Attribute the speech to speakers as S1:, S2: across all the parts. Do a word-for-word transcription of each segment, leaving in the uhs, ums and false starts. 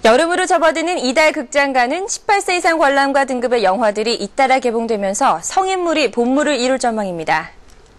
S1: 여름으로 접어드는 이달 극장가는 십팔 세 이상 관람가 등급의 영화들이 잇따라 개봉되면서 성인물이 본물을 이룰 전망입니다.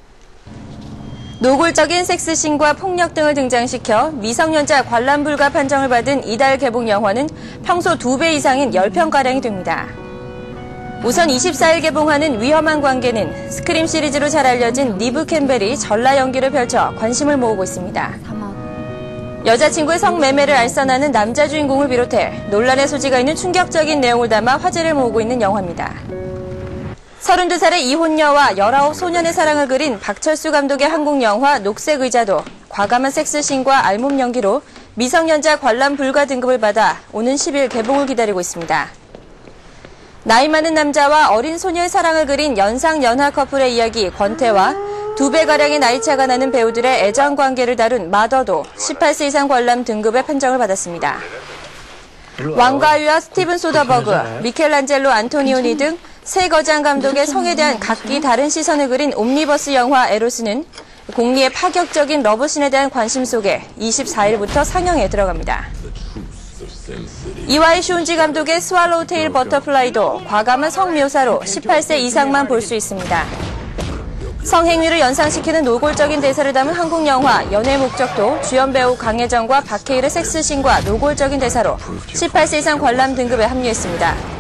S1: 노골적인 섹스씬과 폭력 등을 등장시켜 미성년자 관람 불가 판정을 받은 이달 개봉 영화는 평소 두 배 이상인 십 편가량이 됩니다. 우선 이십사 일 개봉하는 위험한 관계는 스크림 시리즈로 잘 알려진 니브 캠벨이 전라 연기를 펼쳐 관심을 모으고 있습니다. 여자친구의 성매매를 알선하는 남자 주인공을 비롯해 논란의 소지가 있는 충격적인 내용을 담아 화제를 모으고 있는 영화입니다. 서른두 살의 이혼녀와 열아홉 소년의 사랑을 그린 박철수 감독의 한국 영화 녹색 의자도 과감한 섹스씬과 알몸 연기로 미성년자 관람 불가 등급을 받아 오는 십 일 개봉을 기다리고 있습니다. 나이 많은 남자와 어린 소녀의 사랑을 그린 연상 연하 커플의 이야기 권태와 두 배가량의 나이차가 나는 배우들의 애정 관계를 다룬 마더도 십팔 세 이상 관람 등급의 판정을 받았습니다. 왕가위와 스티븐 소더버그, 미켈란젤로 안토니오니 등 세 거장 감독의 성에 대한 각기 다른 시선을 그린 옴니버스 영화 에로스는 공리의 파격적인 러브씬에 대한 관심 속에 이십사 일부터 상영에 들어갑니다. 이와이 슌지 감독의 스왈로우 테일 버터플라이도 과감한 성묘사로 십팔 세 이상만 볼 수 있습니다. 성행위를 연상시키는 노골적인 대사를 담은 한국 영화 연애 목적도 주연 배우 강혜정과 박해일의 섹스씬과 노골적인 대사로 십팔 세 이상 관람 등급에 합류했습니다.